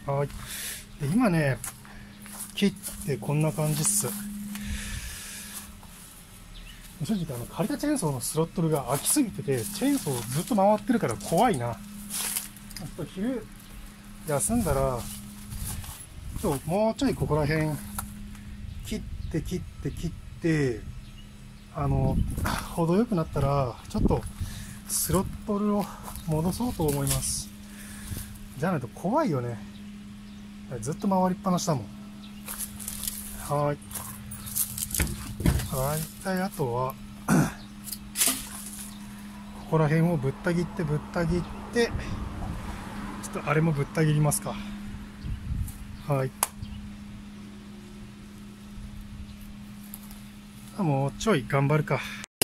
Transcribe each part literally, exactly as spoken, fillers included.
はい。で今ね、切ってこんな感じっす。正直あの借りたチェーンソーのスロットルが空きすぎてて、チェーンソーずっと回ってるから怖いな。ちょっと昼休んだら、ちょっともうちょいここら辺切って切って切って、あの程よくなったらちょっとスロットルを戻そうと思います。じゃないと怖いよね。ずっと回りっぱなしだもん。はい。大体あとはここら辺をぶった切ってぶった切って、ちょっとあれもぶった切りますか。はい。もうちょい頑張るか。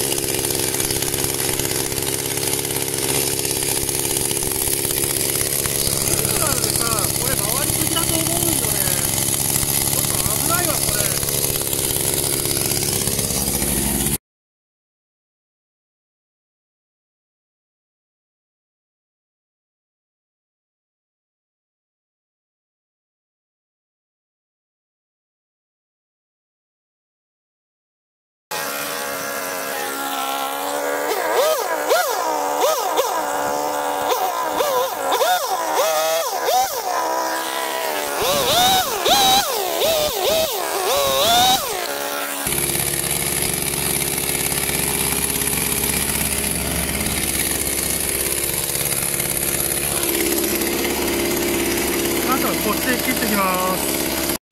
こっちで切っていきます。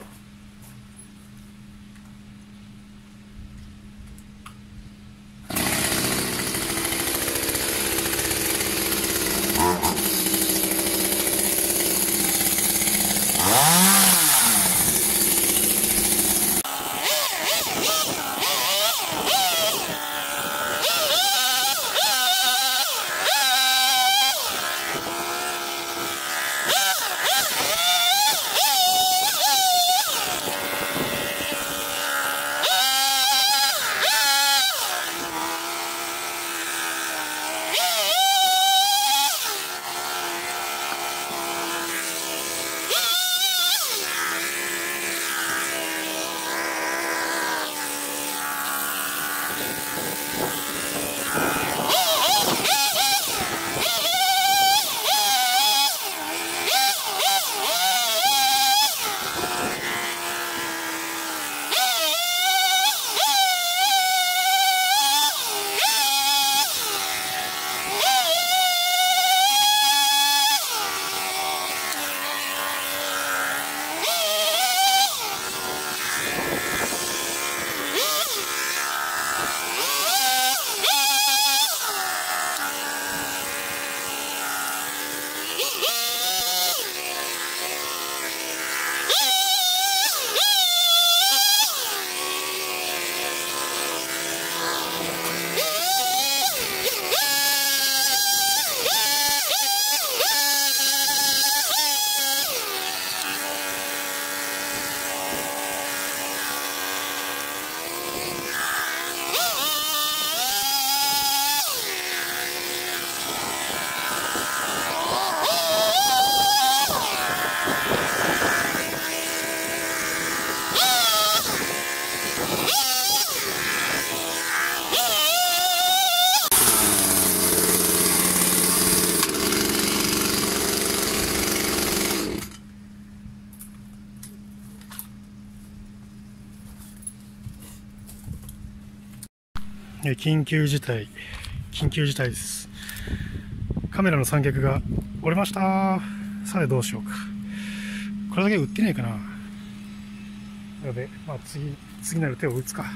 緊急事態、緊急事態です。カメラの三脚が折れました。さあどうしようか。これだけ売ってないかな。なので、まあ、次、次なる手を打つか。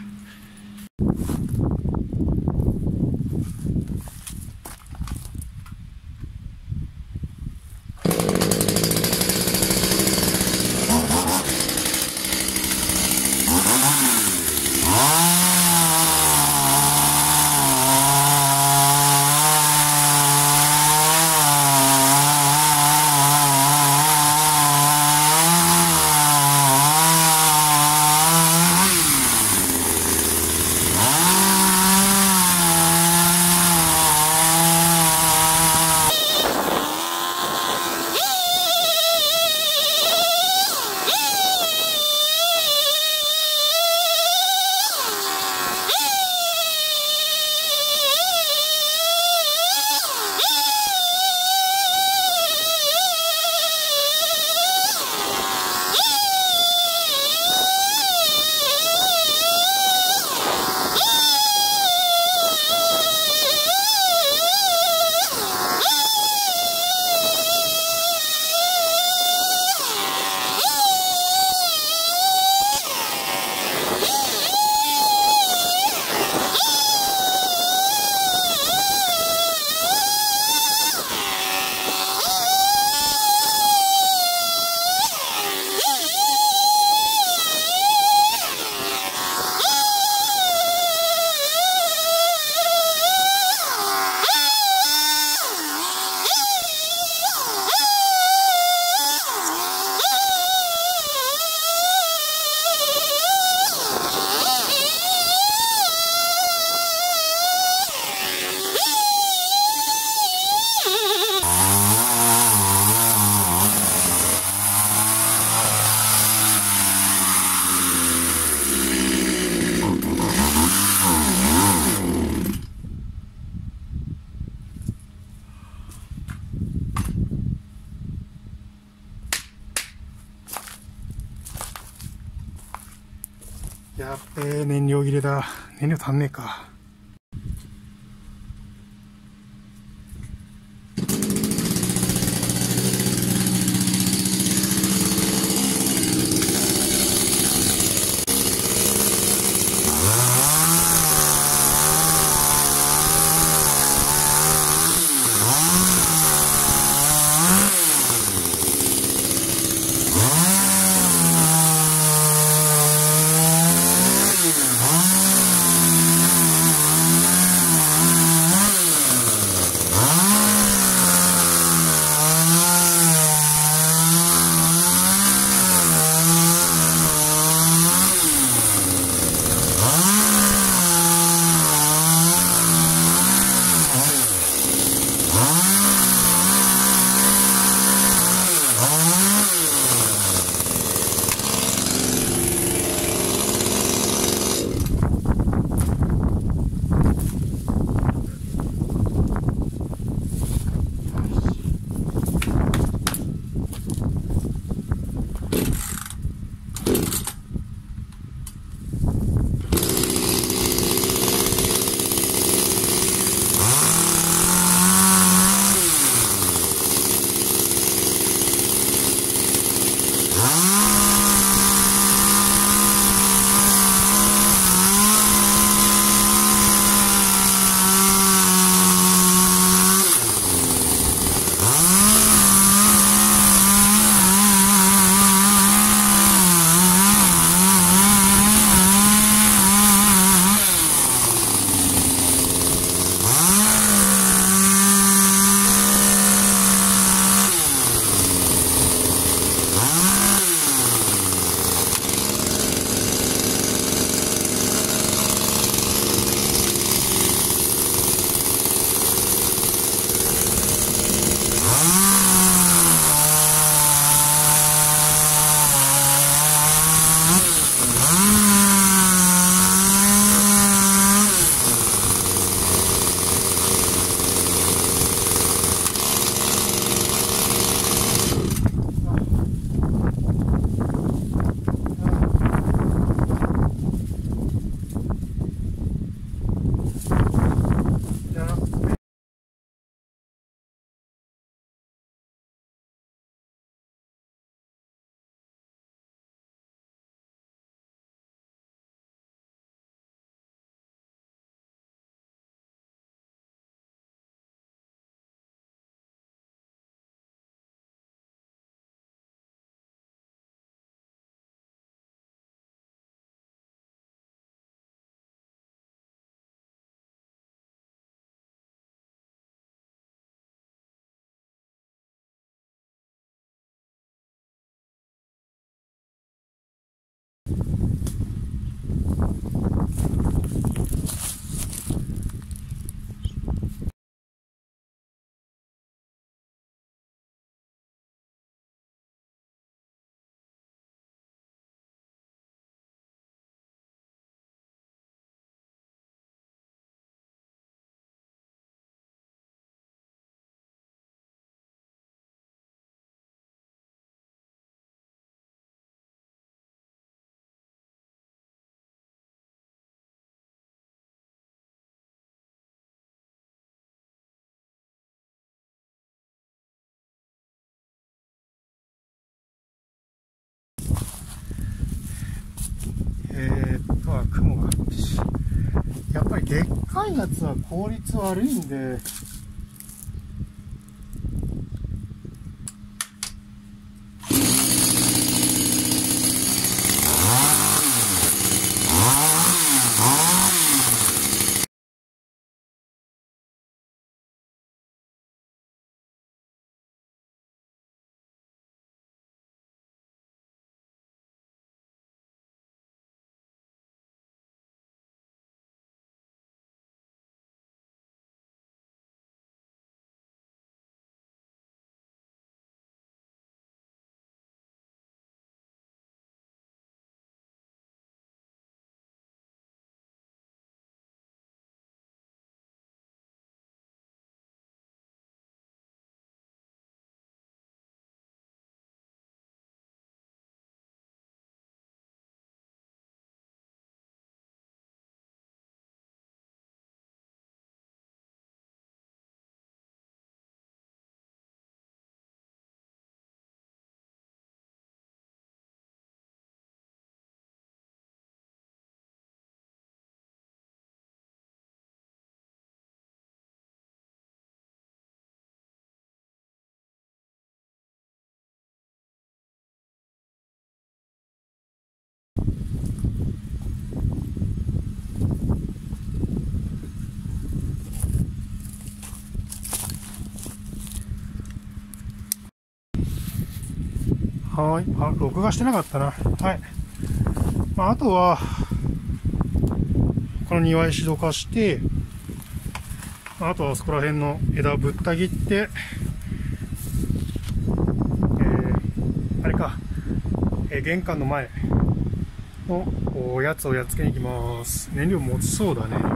Ah やっべえ、燃料切れだ。燃料足んねえか。えー、っとは雲がやっぱりでっかいやつは効率悪いんで、 はい。あ、録画してなかったな。はい。まあ、あとは、この庭石どかして、あとはそこら辺の枝ぶった切って、えー、あれか、えー、玄関の前のおやつをやっつけに行きます。燃料持ちそうだね。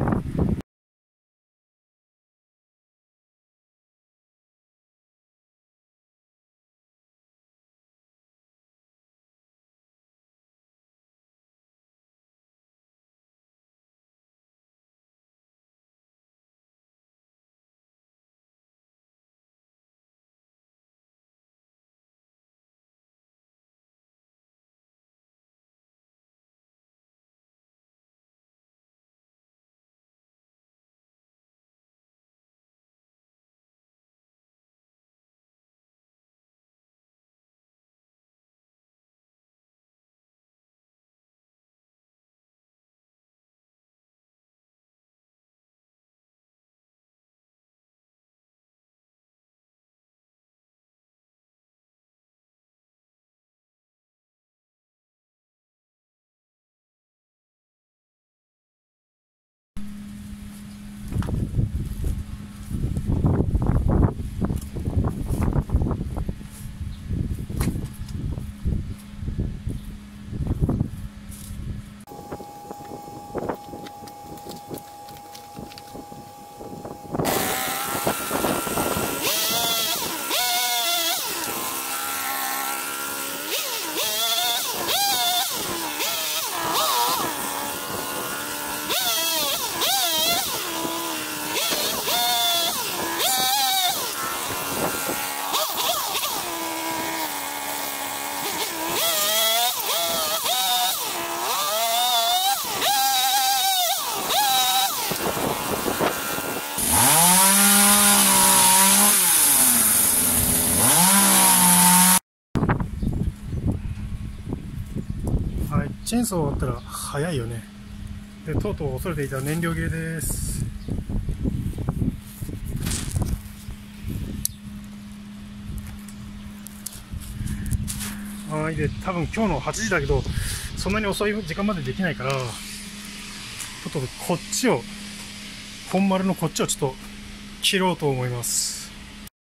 はい、チェーンソー終わったら早いよね。で、とうとう恐れていた燃料切れです。はい、で、多分今日のはちじだけど、そんなに遅い時間までできないから、ちょっとこっちを、本丸のこっちをちょっと切ろうと思います。